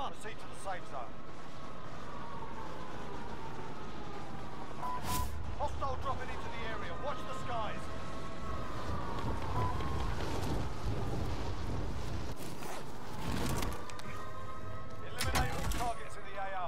marked. Proceed to the safe zone. Hostile dropping into the area. Watch the skies. Eliminate all targets in the AO.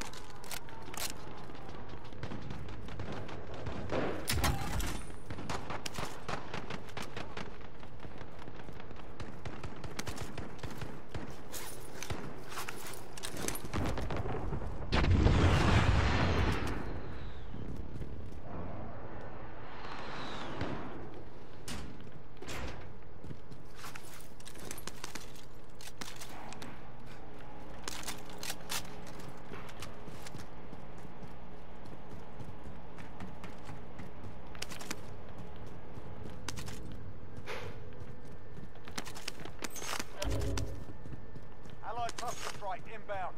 Allied cluster strike inbound.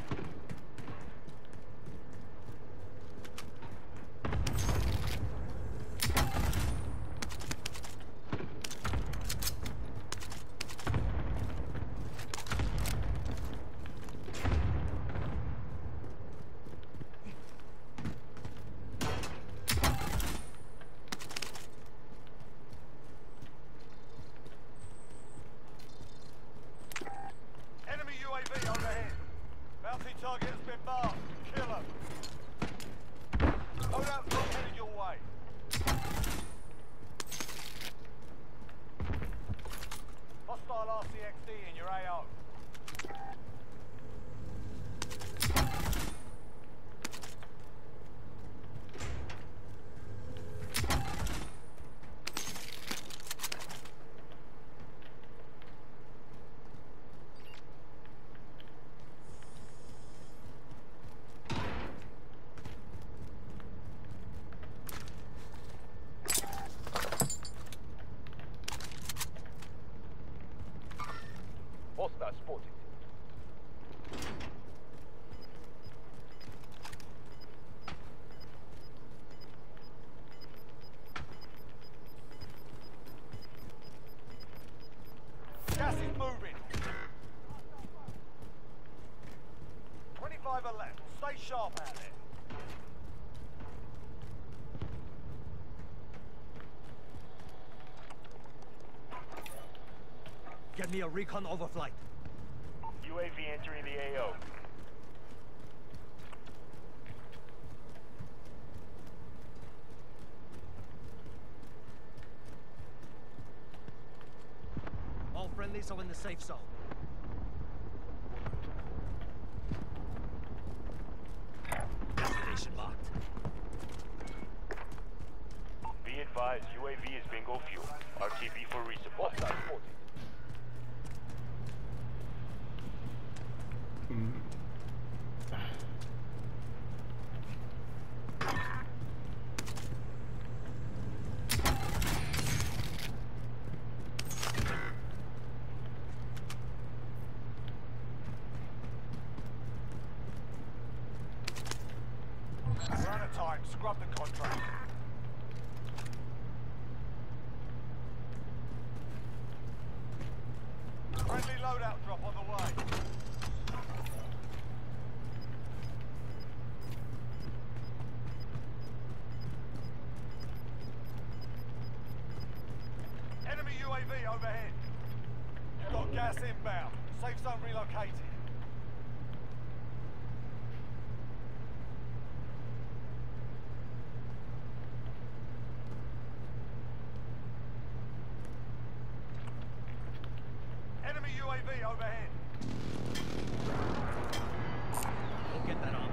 Enemy UAV overhead. Bounty target has been marked. Kill him. Loadout drop headed your way. Hostile RCXD in your AO. Hostile spotted. Gas is moving. 25 are left. Stay sharp out there. Get me a recon overflight. UAV entering the AO. All friendlies are in the safe zone. Destination marked. Be advised, UAV is bingo fuel. RTB for resupply. Hostile spotted. We're out of time. Scrub the contract. Friendly loadout drop on the way. Enemy UAV overhead. You've got gas inbound. Safe zone relocated. Enemy UAV overhead. We'll get that on.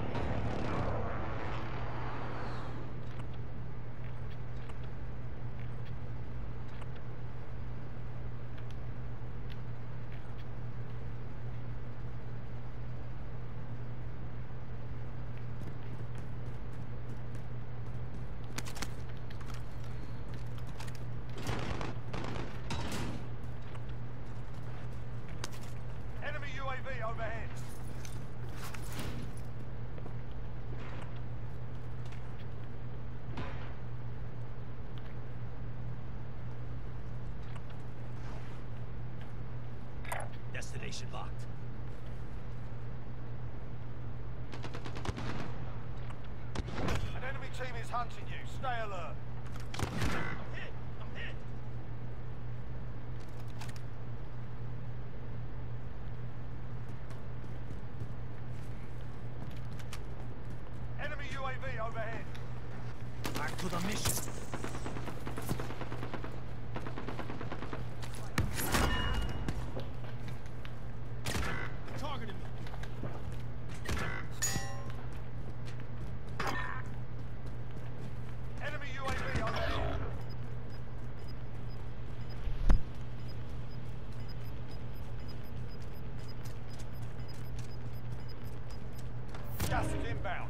Enemy UAV overhead. Destination locked. team is hunting you. Stay alert. I'm hit! I'm hit! Enemy UAV overhead. Back to the mission. Targeting me. Enemy UAV overhead. Gas is inbound.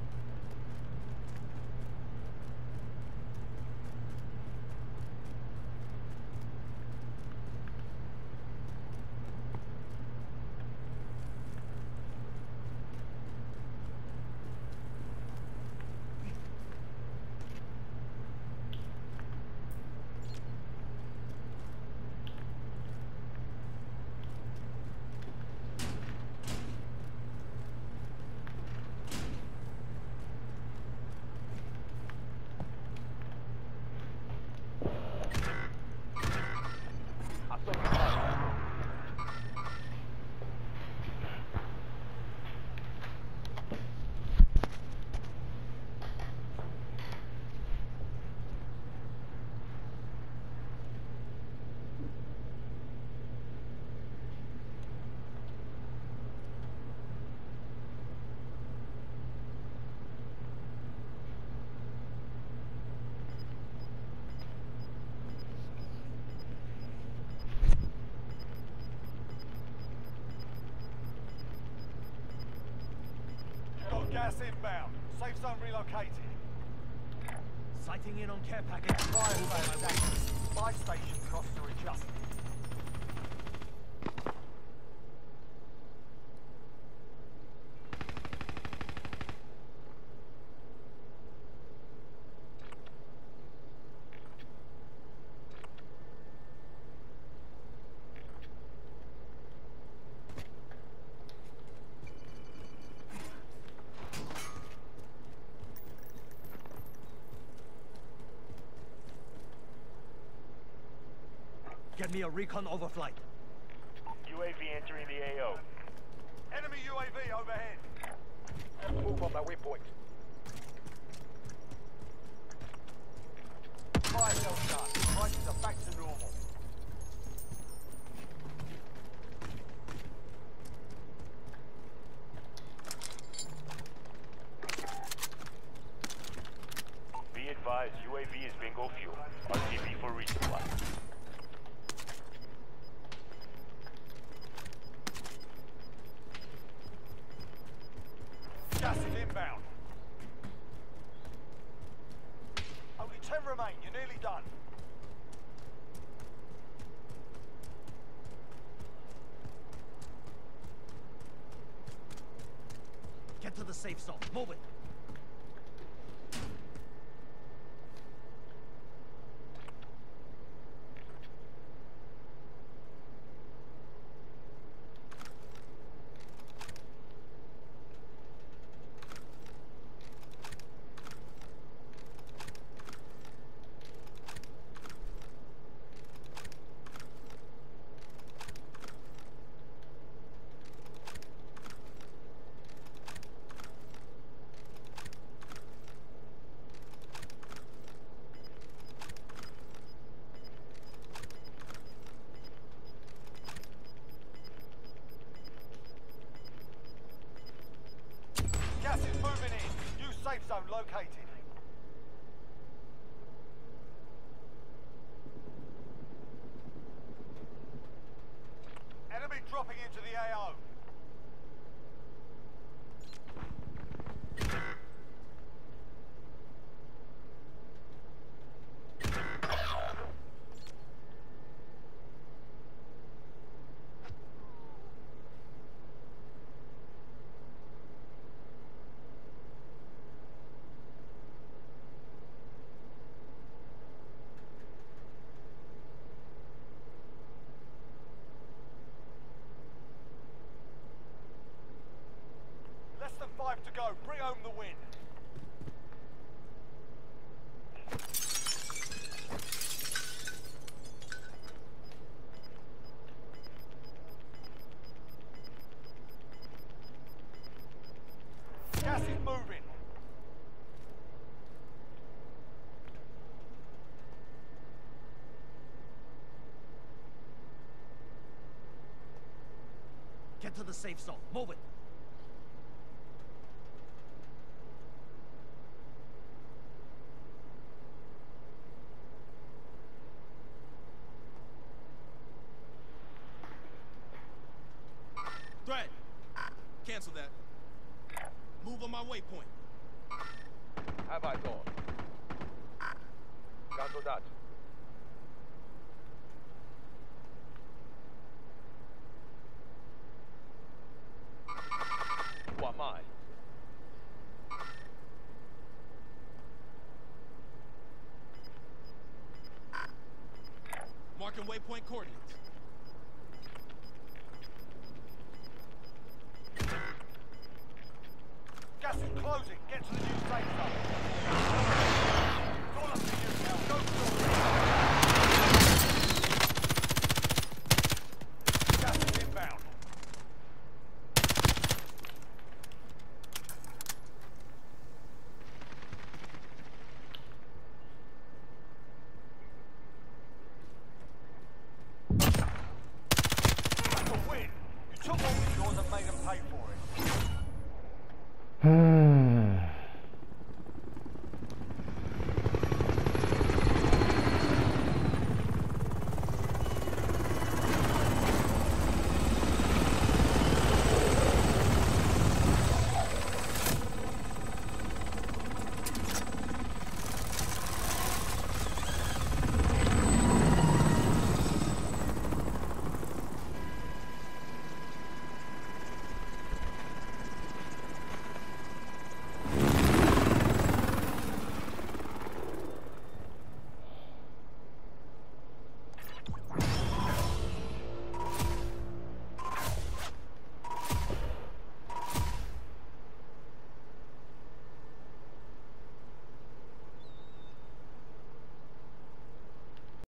Got gas inbound. Safe zone relocated. Sighting in on care package. Fire station active. Buy station costs are adjusted. Get me a recon overflight. UAV entering the AO. Enemy UAV overhead. Move on my waypoint. Fire cell shut. Prices are back to normal. Be advised, UAV is bingo fuel. RTB for resupply. Gas is inbound. Only 10 remain. You're nearly done. Get to the safe zone. Move it. Gas is moving in. New safe zone located. Enemy dropping into the AO. Less than 5 to go. Bring home the win. is moving. Get to the safe zone. Move it. Threat. Cancel that. Move on my waypoint. Have I thought? Cancel that. What mine? Marking waypoint coordinates. Gas is closing. Get to the new safe zone.